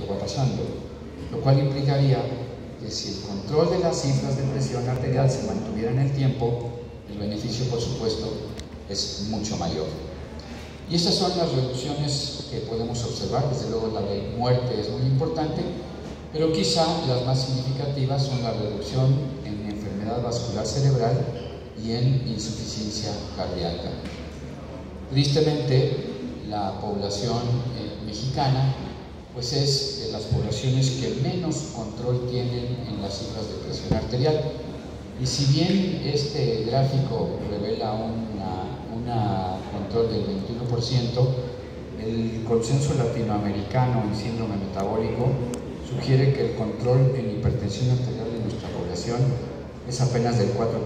que va pasando, lo cual implicaría que si el control de las cifras de presión arterial se mantuviera en el tiempo, el beneficio, por supuesto, es mucho mayor. Y estas son las reducciones que podemos observar. Desde luego la de muerte es muy importante, pero quizá las más significativas son la reducción en enfermedad vascular cerebral y en insuficiencia cardíaca. Tristemente, la población mexicana pues es de las poblaciones que menos control tienen en las cifras de presión arterial. Y si bien este gráfico revela un control del 21%, el consenso latinoamericano en síndrome metabólico sugiere que el control en hipertensión arterial de nuestra población es apenas del 4.9%.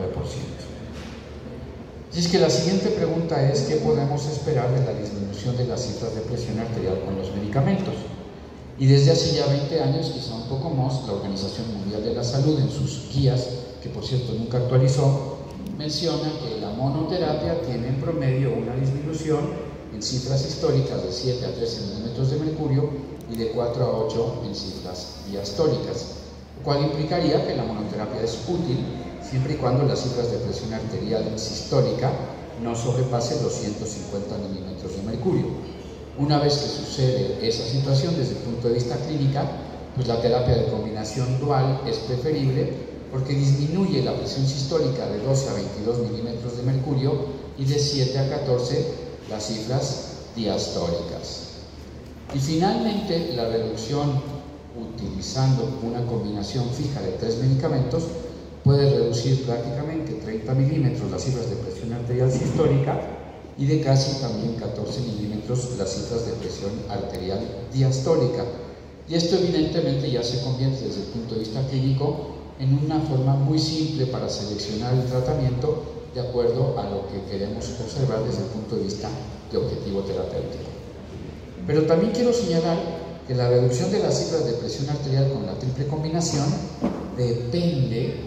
Y es que la siguiente pregunta es: ¿qué podemos esperar de la disminución de las cifras de presión arterial con los medicamentos? Y desde hace ya 20 años, quizá un poco más, la Organización Mundial de la Salud, en sus guías, que por cierto nunca actualizó, menciona que la monoterapia tiene en promedio una disminución en cifras históricas de 7 a 13 milímetros de mercurio y de 4 a 8 en cifras diastólicas, lo cual implicaría que la monoterapia es útil siempre y cuando las cifras de presión arterial sistólica no sobrepasen los 150 milímetros de mercurio. Una vez que sucede esa situación desde el punto de vista clínica, pues la terapia de combinación dual es preferible porque disminuye la presión sistólica de 12 a 22 milímetros de mercurio y de 7 a 14 las cifras diastóricas. Y finalmente, la reducción utilizando una combinación fija de 3 medicamentos puede reducir prácticamente 30 milímetros las cifras de presión arterial sistólica y de casi también 14 milímetros las cifras de presión arterial diastólica. Y esto evidentemente ya se convierte desde el punto de vista clínico en una forma muy simple para seleccionar el tratamiento de acuerdo a lo que queremos observar desde el punto de vista de objetivo terapéutico. Pero también quiero señalar que la reducción de las cifras de presión arterial con la triple combinación depende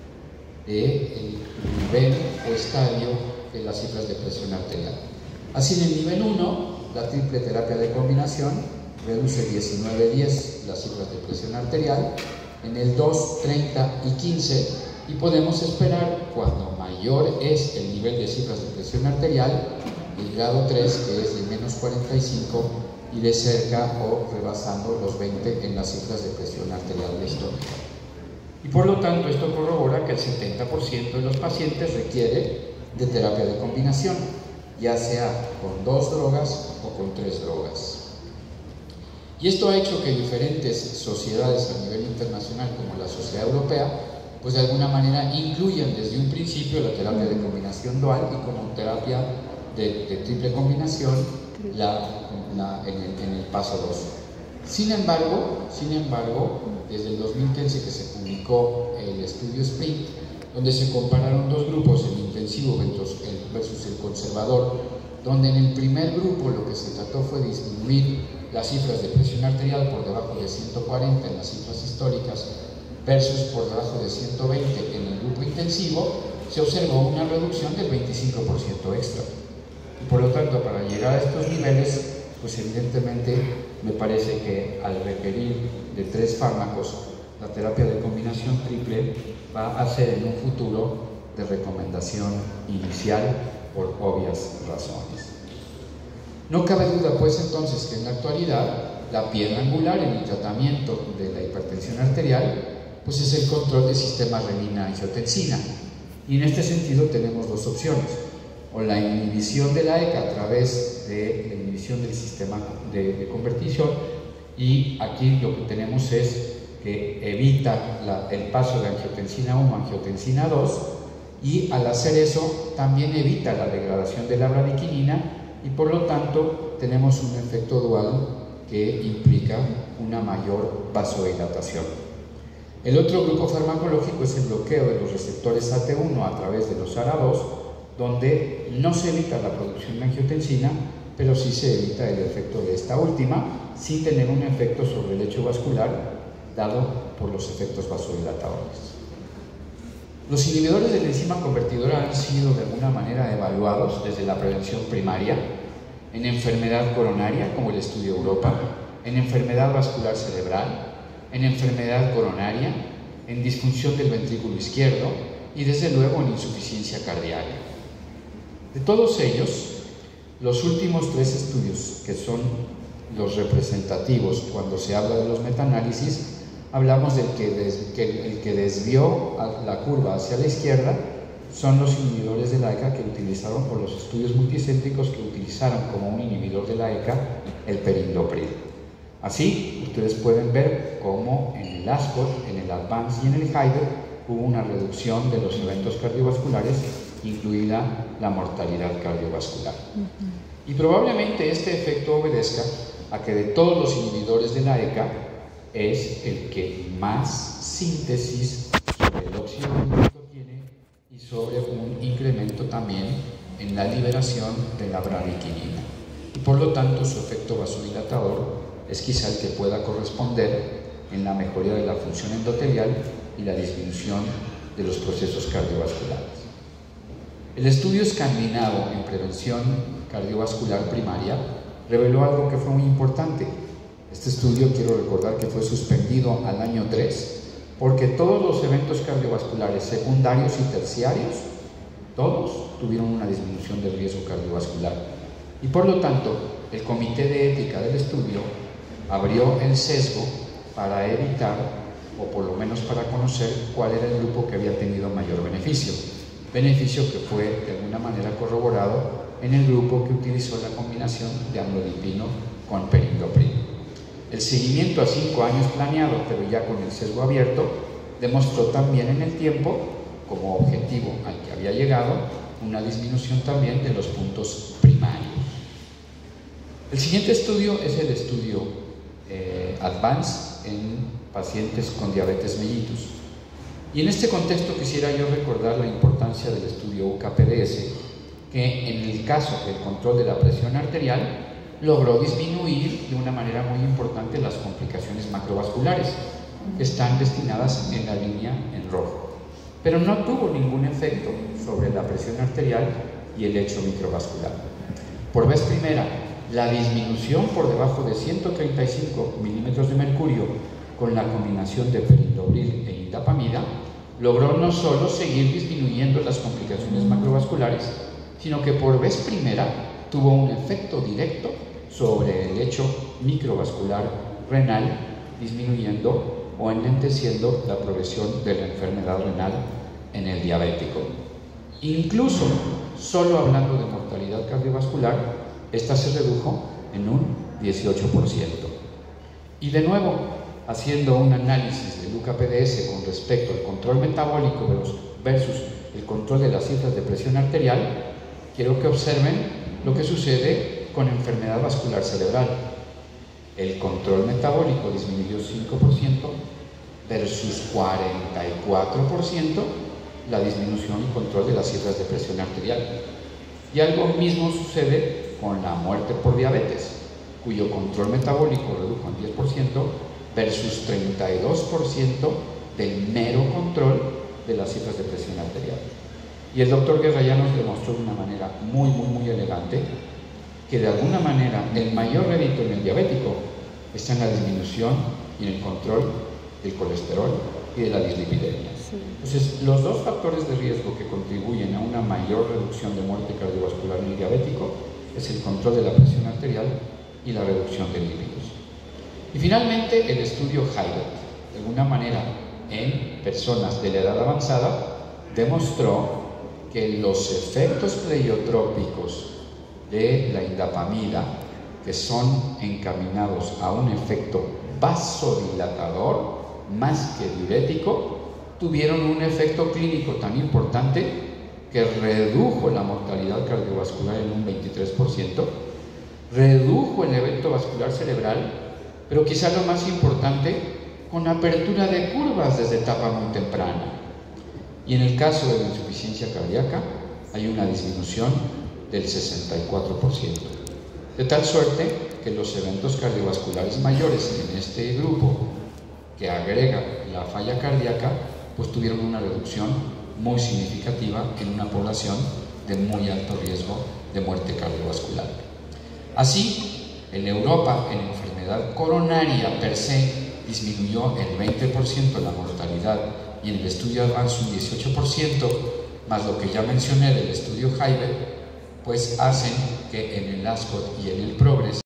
del nivel o estadio de las cifras de presión arterial. Así, en el nivel 1, la triple terapia de combinación reduce 19-10 las cifras de presión arterial, en el 2, 30 y 15, y podemos esperar, cuando mayor es el nivel de cifras de presión arterial, el grado 3, que es de menos 45, y de cerca o rebasando los 20 en las cifras de presión arterial histórica. Y por lo tanto, esto corrobora que el 70% de los pacientes requiere de terapia de combinación, ya sea con 2 drogas o con 3 drogas. Y esto ha hecho que diferentes sociedades a nivel internacional, como la Sociedad Europea, pues de alguna manera incluyan desde un principio la terapia de combinación dual y como terapia de triple combinación en el paso 2. Sin embargo, desde el 2015 que se publicó el estudio SPRINT, donde se compararon 2 grupos, el intensivo versus el conservador, donde en el primer grupo lo que se trató fue disminuir las cifras de presión arterial por debajo de 140 en las cifras históricas versus por debajo de 120 en el grupo intensivo, se observó una reducción del 25% extra. Y por lo tanto, para llegar a estos niveles, pues evidentemente me parece que al requerir de 3 fármacos, la terapia de combinación triple va a ser en un futuro de recomendación inicial por obvias razones. No cabe duda, pues, entonces, que en la actualidad la piedra angular en el tratamiento de la hipertensión arterial pues es el control del sistema renina-angiotensina. Y en este sentido tenemos 2 opciones: o la inhibición de la ECA a través de la inhibición del sistema de conversión, y aquí lo que tenemos es que evita el paso de angiotensina 1 a angiotensina 2, y al hacer eso también evita la degradación de la bradiquinina, y por lo tanto tenemos un efecto dual que implica una mayor vasodilatación. El otro grupo farmacológico es el bloqueo de los receptores AT1 a través de los ARA2, donde no se evita la producción de angiotensina, pero sí se evita el efecto de esta última, sin tener un efecto sobre el lecho vascular dado por los efectos vasodilatadores. Los inhibidores de la enzima convertidora han sido de alguna manera evaluados desde la prevención primaria, en enfermedad coronaria, como el estudio Europa, en enfermedad vascular cerebral, en enfermedad coronaria, en disfunción del ventrículo izquierdo y desde luego en insuficiencia cardíaca. De todos ellos, los últimos 3 estudios, que son los representativos cuando se habla de los metaanálisis, hablamos del que desvió la curva hacia la izquierda, son los inhibidores de la ECA que utilizaron, por los estudios multicéntricos que utilizaron como un inhibidor de la ECA el perindopril. Así, ustedes pueden ver cómo en el ASCOT, en el ADVANCE y en el HIDE hubo una reducción de los eventos cardiovasculares, incluida la mortalidad cardiovascular. Y probablemente este efecto obedezca a que de todos los inhibidores de la ECA es el que más síntesis sobre el óxido nítrico tiene y sobre un incremento también en la liberación de la bradiquinina. Y por lo tanto su efecto vasodilatador es quizá el que pueda corresponder en la mejoría de la función endotelial y la disminución de los procesos cardiovasculares. El estudio escandinavo en prevención cardiovascular primaria reveló algo que fue muy importante. Este estudio, quiero recordar que fue suspendido al año 3 porque todos los eventos cardiovasculares secundarios y terciarios, todos tuvieron una disminución del riesgo cardiovascular. Y por lo tanto, el Comité de Ética del estudio abrió el sesgo para evitar, o por lo menos para conocer, cuál era el grupo que había tenido mayor beneficio. Beneficio que fue de alguna manera corroborado en el grupo que utilizó la combinación de amlodipino con perindopril. El seguimiento a 5 años planeado, pero ya con el sesgo abierto, demostró también en el tiempo, como objetivo al que había llegado, una disminución también de los puntos primarios. El siguiente estudio es el estudio ADVANCE en pacientes con diabetes mellitus. Y en este contexto quisiera yo recordar la importancia del estudio UCA-PDS, que en el caso del control de la presión arterial logró disminuir de una manera muy importante las complicaciones macrovasculares, que están destinadas en la línea en rojo, pero no tuvo ningún efecto sobre la presión arterial y el hecho microvascular. Por vez primera, la disminución por debajo de 135 milímetros de mercurio con la combinación de perindopril e indapamida logró no solo seguir disminuyendo las complicaciones macrovasculares, sino que por vez primera tuvo un efecto directo sobre el hecho microvascular renal, disminuyendo o enlenteciendo la progresión de la enfermedad renal en el diabético. Incluso, solo hablando de mortalidad cardiovascular, esta se redujo en un 18%. Y de nuevo, haciendo un análisis del UCA-PDS con respecto al control metabólico versus el control de las cifras de presión arterial, quiero que observen lo que sucede con enfermedad vascular cerebral. El control metabólico disminuyó 5% versus 44% la disminución y control de las cifras de presión arterial. Y algo mismo sucede con la muerte por diabetes, cuyo control metabólico redujo en 10% versus 32% del mero control de las cifras de presión arterial. Y el doctor Guerra ya nos demostró de una manera muy elegante que de alguna manera el mayor rédito en el diabético está en la disminución y en el control del colesterol y de la dislipidemia. Entonces, los dos factores de riesgo que contribuyen a una mayor reducción de muerte cardiovascular en el diabético es el control de la presión arterial y la reducción de lípidos. Y finalmente, el estudio HIDE, de alguna manera en personas de la edad avanzada, demostró que los efectos pleiotrópicos de la indapamida, que son encaminados a un efecto vasodilatador más que diurético, tuvieron un efecto clínico tan importante que redujo la mortalidad cardiovascular en un 23%, redujo el evento vascular cerebral, pero quizá lo más importante, con apertura de curvas desde etapa muy temprana. Y en el caso de la insuficiencia cardíaca hay una disminución del 64%. De tal suerte que los eventos cardiovasculares mayores en este grupo que agrega la falla cardíaca, pues tuvieron una reducción muy significativa en una población de muy alto riesgo de muerte cardiovascular. Así, en Europa, en enfermedad enfermedad coronaria per se disminuyó el 20% la mortalidad y en el estudio Advance un 18%, más lo que ya mencioné del estudio Hyber, pues hacen que en el ASCOT y en el PROGRESS